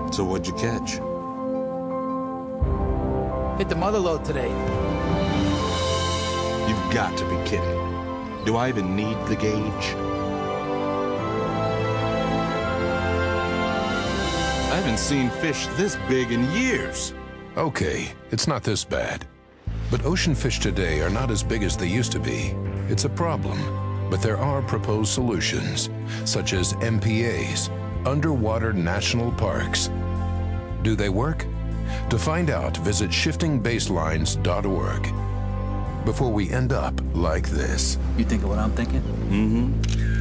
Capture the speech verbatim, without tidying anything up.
So what'd you catch? Hit the mother lode today. You've got to be kidding. Do I even need the gauge? I haven't seen fish this big in years. Okay, it's not this bad. But ocean fish today are not as big as they used to be. It's a problem, but there are proposed solutions, such as M P As, underwater national parks. Do they work? To find out, visit shifting baselines dot org. Before we end up like this. You thinking what I'm thinking? Mm-hmm.